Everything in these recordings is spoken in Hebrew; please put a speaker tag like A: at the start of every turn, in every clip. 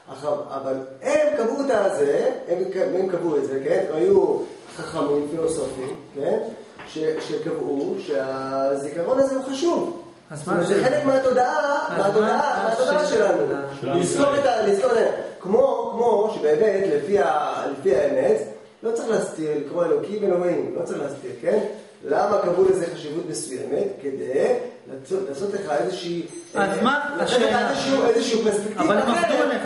A: אבל הם קבעו את זה, הם קבעו את זה, כן? היו חכמים, פילוסופים, כן? שקבעו שהזיכרון הזה הוא חשוב. זה חלק מהתודעה שלנו. לזכור כמו שבאמת, לפי האמת, לא צריך להסתיר, לקרוא אלוקים אלוהים, לא צריך להסתיר, כן? למה קבעו לזה חשיבות מסוימת? כדי לעשות לך איזושהי...
B: אז מה?
A: איזשהו פרספקטיב
B: אבל הם עבדו עליך.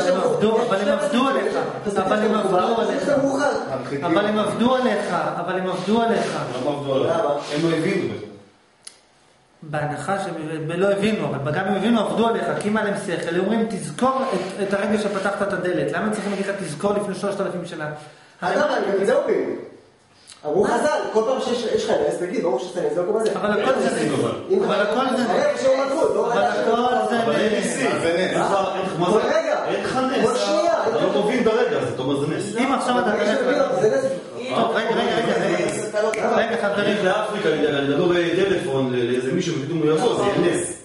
B: אבל הם עבדו עליך.
C: הם לא הבינו בזה.
B: בהנחה שהם לא הבינו, אבל גם הם הבינו, עבדו עליך, כי אם עליהם שכל, הם אומרים, תזכור את הרגע שפתחת את הדלת. למה צריכים להגיד לך, תזכור לפני 3,000 שנה?
A: גם את זה הובינו. אמרו חז"ל, כל פעם שיש לך נס, תגיד, ברור שאתה נס, לא כמו זה.
B: אבל הכל זה נס. אבל הכל זה נס.
C: אין לך נס. אתה לא מבין ברגע, אז אתה אומר זה נס.
B: אם עכשיו אתה... רגע, חברים.
C: באפריקה, אני אדבר בטלפון לאיזה מישהו ופתאום הוא יבוא, זה יהיה נס.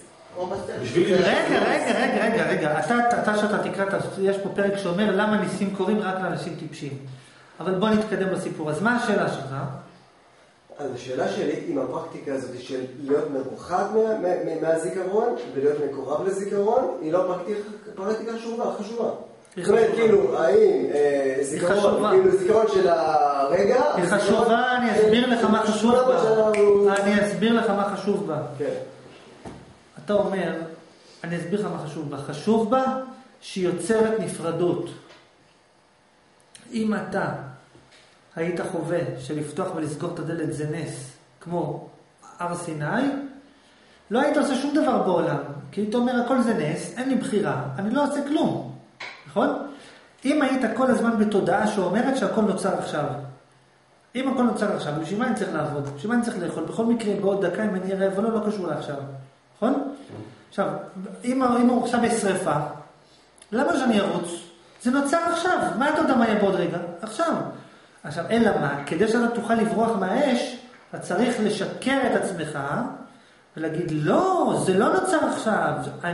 B: רגע. אתה שאתה תקרא, יש פה פרק שאומר למה ניסים קורים רק לאנשים טיפשים. אבל בוא נתקדם בסיפור. אז מה השאלה שלך?
A: אז השאלה שלי עם הפרקטיקה הזאת של להיות מרוחק מהזיכרון ולהיות מקורב לזיכרון, היא לא פרקטיקה חשובה. זאת אומרת, כאילו, האם זיכרון של הרגע...
B: היא חשובה, אני אסביר לך מה חשוב בה. אתה אומר, אני אסביר לך מה חשוב בה. חשוב בה שהיא יוצרת נפרדות. אם אתה היית חווה שלפתוח ולסגור את הדלת זה נס, כמו הר סיני, לא היית עושה שום דבר בעולם. כי היית אומר, הכל זה נס, אין לי בחירה, אני לא עושה כלום. נכון? אם היית כל הזמן בתודעה שאומרת שהכל נוצר עכשיו. אם הכל נוצר עכשיו, בשביל מה אני צריך לעבוד? בשביל מה אני צריך לאכול? בכל מקרה, בעוד דקה, אם אני אראה, ולא קשור לעכשיו. נכון? עכשיו, אם הוא עכשיו בשריפה, למה שאני ארוץ? זה נוצר עכשיו. מה אתה יודע מה יהיה בעוד רגע? עכשיו. עכשיו, אלא מה? כדי שאתה תוכל לברוח מהאש, אתה צריך לשקר את עצמך, ולהגיד, לא, זה לא נוצר עכשיו.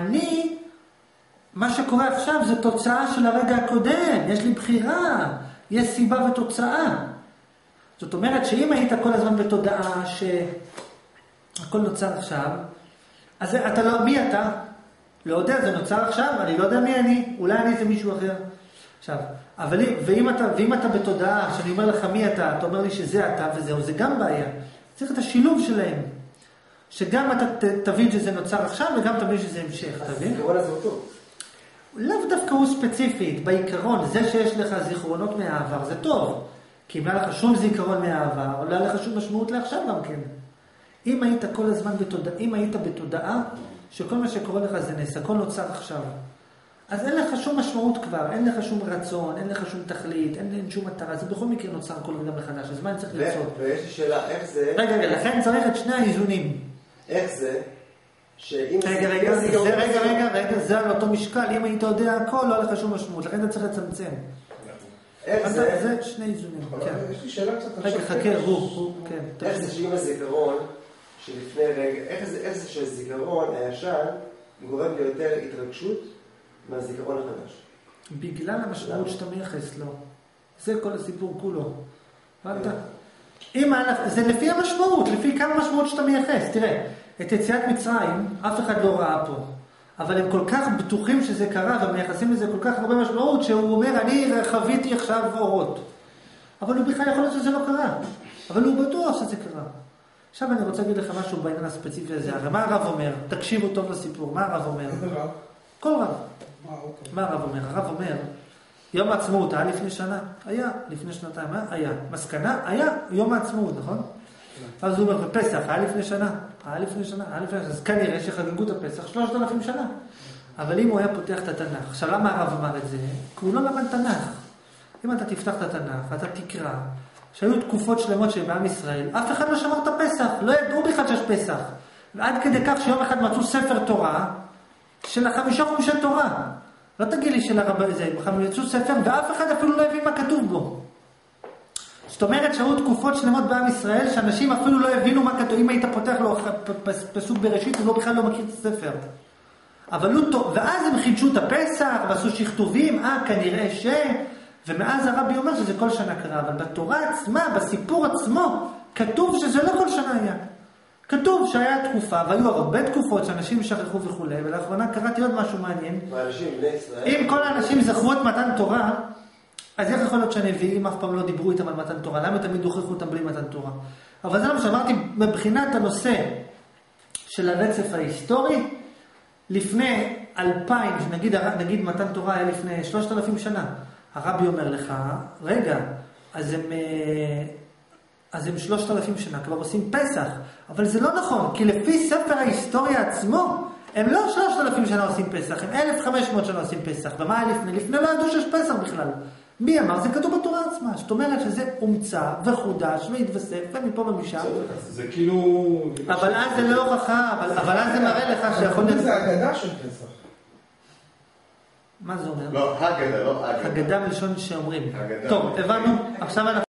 B: מה שקורה עכשיו זה תוצאה של הרגע הקודם. יש לי בחירה. יש סיבה ותוצאה. זאת אומרת שאם היית כל הזמן בתודעה שהכל נוצר עכשיו, אז אתה לא, מי אתה? לא יודע, זה נוצר עכשיו, אני לא יודע מי אני, אולי אני זה מישהו אחר. עכשיו, אבל ואם אתה בתודעה, שאני אומר לך מי אתה אומר לי שזה אתה וזהו, זה גם בעיה. צריך את השילוב שלהם. שגם אתה תבין שזה נוצר עכשיו, וגם תבין שזה המשך, תבין?
A: הזיכרון הזה הוא טוב.
B: לאו דווקא הוא ספציפית, בעיקרון, זה שיש לך זיכרונות מהעבר, זה טוב. כי אם לא לך שום זיכרון מהעבר, לא לך שום משמעות לעכשיו גם כן. אם היית כל הזמן בתודעה, אם היית בתודעה, שכל מה שקורה לך זה נס, הכל נוצר עכשיו. אז אין לך שום משמעות כבר, אין לך שום רצון, אין לך שום תכלית, אין שום מטרה, זה בכל מקרה נוצר כל רגע מחדש, אז מה אני צריך לעשות?
A: ויש לי שאלה, איך זה...
B: רגע, לכן צריך את שני האיזונים.
A: איך זה?
B: רגע, זה על אותו משקל, אם היית יודע הכל, לא לך שום משמעות, לכן אתה צריך לצמצם.
A: איך זה?
B: זה שני איזונים, כן.
D: יש לי שאלה קצת...
B: רגע, חכה, כן.
A: איך זה שעם הזיכרון, שלפני רגע, איך זה שהזיכרון הישן גורם ליותר התרגשות מהזיכרון החדש?
B: בגלל המשמעות שאתה מייחס לו. זה כל הסיפור כולו. זה לפי המשמעות, לפי כמה משמעות שאתה מייחס. תראה, את יציאת מצרים אף אחד לא ראה פה. אבל הם כל כך בטוחים שזה קרה, ומייחסים לזה כל כך הרבה משמעות, שהוא אומר, אני חוויתי עכשיו אורות. אבל הוא בכלל יכול להיות שזה לא קרה. אבל הוא בטוח שזה קרה. עכשיו אני רוצה להגיד לך משהו בעניין הספציפי הזה. הרי מה הרב אומר? תקשיבו טוב לסיפור. מה הרב אומר? כל רב. מה הרב אומר? הרב אומר, יום העצמאות היה לפני שנה? היה. לפני שנתיים היה. מסקנה? היה. יום העצמאות, נכון? אז הוא אומר, בפסח היה לפני שנה? היה לפני שנה. אז כנראה שחגגו את הפסח 3,000 שנה. אבל אם הוא היה פותח את התנ"ך, עכשיו למה הרב אמר את זה? כי הוא לא למד תנ"ך. אם אתה תפתח את התנ"ך, אתה תקרא, שהיו תקופות שלמות שבעם ישראל, אף אחד לא שמר את הפסח, לא ידעו בכלל שיש פסח. ועד כדי כך שיום אחד מצאו ספר תורה, של 5 חומשי תורה. לא תגיד לי של הרב הזה, הם יצאו ספר, ואף אחד אפילו לא הבין מה כתוב בו. זאת אומרת שהיו תקופות שלמות בעם ישראל, שאנשים אפילו לא הבינו מה כתוב. אם היית פותח לו פסוק בראשית, הוא בכלל לא מכיר את הספר. ואז הם חידשו את הפסח, ועשו שכתובים, כנראה ומאז הרבי אומר שזה כל שנה קרה, אבל בתורה עצמה, בסיפור עצמו, כתוב שזה לא כל שנה היה. כתוב שהיה תקופה, והיו הרבה תקופות שאנשים שכחו וכו', ולאחרונה קראתי עוד משהו מעניין. אם כל האנשים זכרו את מתן תורה, אז איך יכול להיות שהנביאים אף פעם לא דיברו איתם על מתן תורה? למה תמיד הוכיחו אותם בלי מתן תורה? אבל זה מה שאמרתי, מבחינת הנושא של הרצף ההיסטורי, לפני 2000, נגיד מתן תורה היה לפני 3,000 שנה, הרבי אומר לך, רגע, אז הם 3,000 שנה, כבר עושים פסח, אבל זה לא נכון, כי לפי ספר ההיסטוריה עצמו, הם לא 3,000 שנה עושים פסח, הם 1,500 שנה עושים פסח, ומה היה לפני? לפני לא ידעו שיש פסח בכלל. מי אמר? זה כתוב בתורה עצמה, זאת אומרת שזה הומצא וחודש והתווסף ומפה ומשם.
C: זה כאילו...
B: אבל אז זה לא הוכחה, אבל אז זה מראה לך שיכול להיות...
D: זה אגדה של פסח.
B: מה זה אומר?
A: לא, הגדה, לא אגדה.
B: הגדה מלשון שאומרים. טוב, הבנו, עכשיו אנחנו...